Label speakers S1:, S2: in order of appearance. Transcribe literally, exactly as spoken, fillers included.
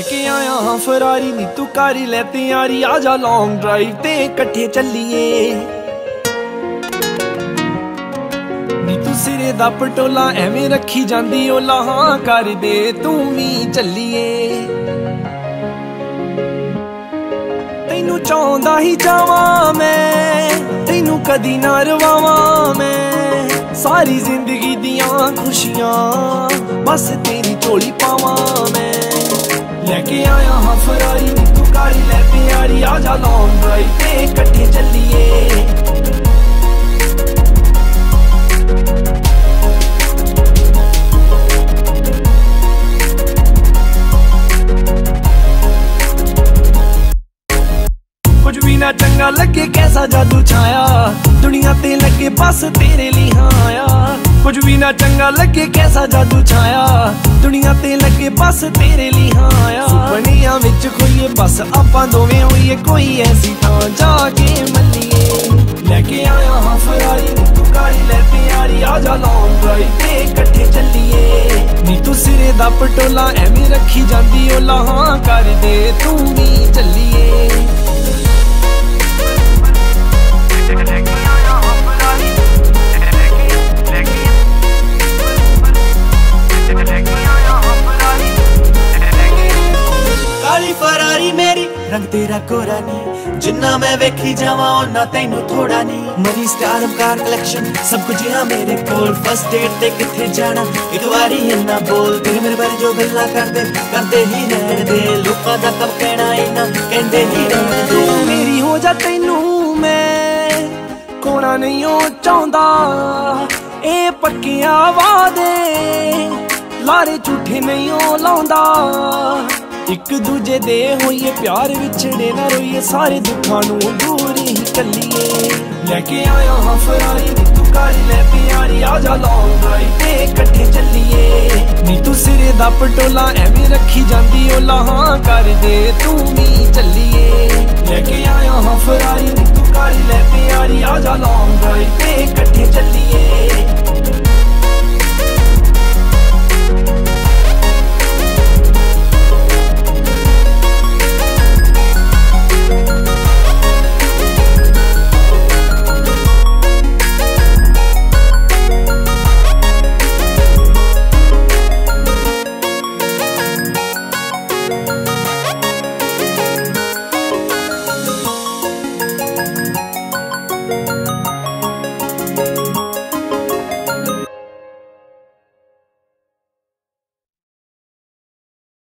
S1: लेके आया हाँ फरारी नी तू कारी ले तैयारी आजा लॉन्ग ड्राइव ते कट्ठे चलिए नी तू सिरे दा पटोला एवें रखी जांदी ओला हाँ कर दे तू भी चलिए तैनू चाहंदा ही जावा मैं तैनू कदी ना रवावा मैं सारी जिंदगी दियां खुशियां बस तेरी झोली पावा मैं लेके आया हाँ फरारी नी तू कारी ले प्यारी आजा लॉन्ग ड्राइव ते कट्ठे चलिए कुछ भी ना चंगा लगे कैसा जादू छाया दुनिया ते लगे बस तेरे लिए आया कुछ भी ना चंगा लगे कैसा जादू छाया दुनिया ते लगे बस तेरे लिए आया सुपनियां विच खोइए बस आपां दोवें होइए कोई ऐसी थां जाके मल्लिए लेके आया हाँ फरारी नी तू कारी ले प्यारी आजा लॉन्ग ड्राइव ते कट्ठे चलिए नी तू सिरे दा पटोला एवें रखी जांदी ओला हाँ कर दे तू भी चलिए
S2: फरारी मेरी रंग तेरा कोरा नी जिन्ना मैं वेखी जावा ओना तैनू थोड़ा नी मरी स्टार कार कलेक्शन सब कुछ यहाँ मेरे कोल फर्स्ट डेट ते किथे जाना एक बारी इन्ना बोल तेरे मेरे बारे जो गल्ला करदे करदे ही रहन दे लोकां दा कब कहना इन्ना कहंदे ही रहन दे
S1: मेरी हो जा तैनू मैं कोना नहीं हो चाहंदा ए पक्कियां वादे लारे झूठे नहीं हो लाउंदा एक दूजे दे होइए प्यार विछड़े ना रोइए सारे दुखां नू दूर ही चलिए लेके आया हाँ फरारी नी तू कारी ले प्यारी आजा लॉन्ग ड्राइव ते कट्ठे चलिए नी तू सिरे दा पटोला एवें रखी जांदी ओला हाँ कर दे तू भी चलिए।